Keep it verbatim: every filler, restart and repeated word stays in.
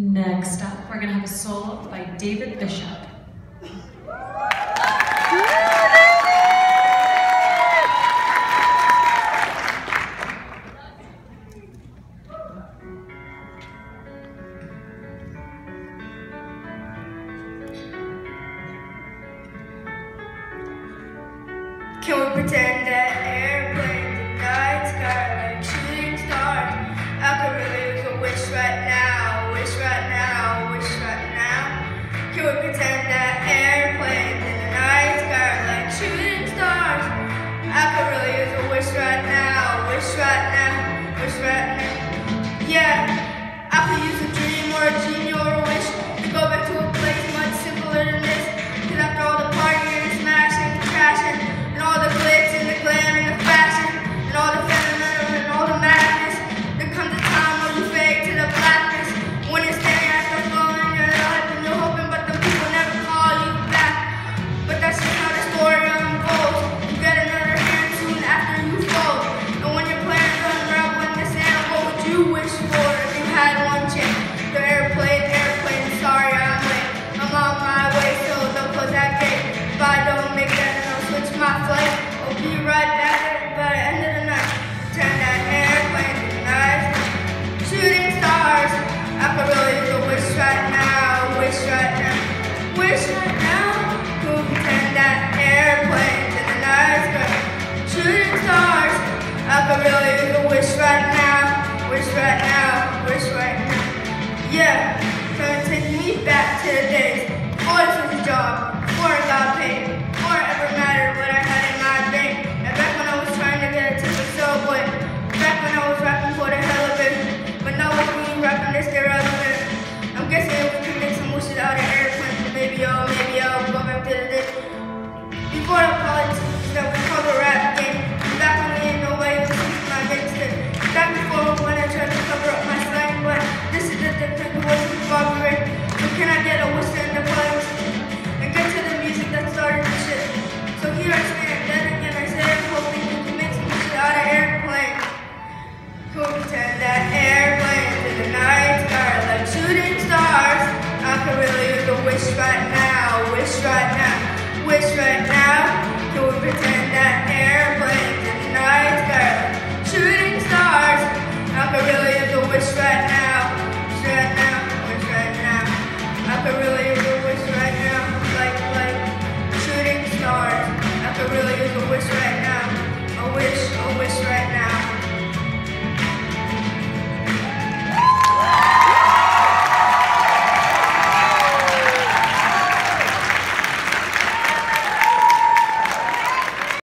Next up, we're going to have a solo by David Bishop. Can we pretend that airplanes and night sky like shooting stars? I could really use a wish right now, wish right now, wish right now. Can we pretend that airplanes in the night sky like shooting stars? I could really use a wish right now, wish right now, wish right now. Yeah, I could use a dream or a genie or a wish to go back to a place much simpler than this. Cause after all the partying and smashing and crashing, and all the glitz and the glam and the fashion, and all the feminism and all the madness, there comes a time where you fade to the blackness. When you're staring at the phone in your life and you're hoping, but the people never call you back. But that's just how the story unfolds. You get another hand soon after you fold. And when your plans unravel in the sand, what would you wish for if you had one chance? The airplane, airplane, sorry I'm late. I'm on my way, so don't close that gate. If I don't make that, then I'll switch my flight. I'll be right back by the end of the night. Turn that airplane to the night. Shooting stars. I could really use a wish right now, wish right now, wish right now. Who pretend that airplane to the night sky? Shooting stars. I could really use a wish right now, wish right now, wish right now. Yeah, trying to take me back to the days before this was a job, before I got paid, before it ever mattered what I had in my bank. And back when I was trying to get a tip of Subway, back when I was rapping for the hell of it. But now with me rapping this, they're relevant. I'm guessing if we can make some wishes out of airplanes, maybe I'll, maybe I'll go back to the day before the politics that we call the rap game. Back when we ain't nobody was speaking my gangster. Back before when I tried to cover up my slang, but this is the different voice of Bobby Ray. So can I get a wish in the place and get to the music that started the shit? So here I stand, then again I say I'm hoping we can make some shit out of airplanes. Who pretend that airplanes in the night sky like shooting stars? I could really use a wish right now, wish right now, wish right now.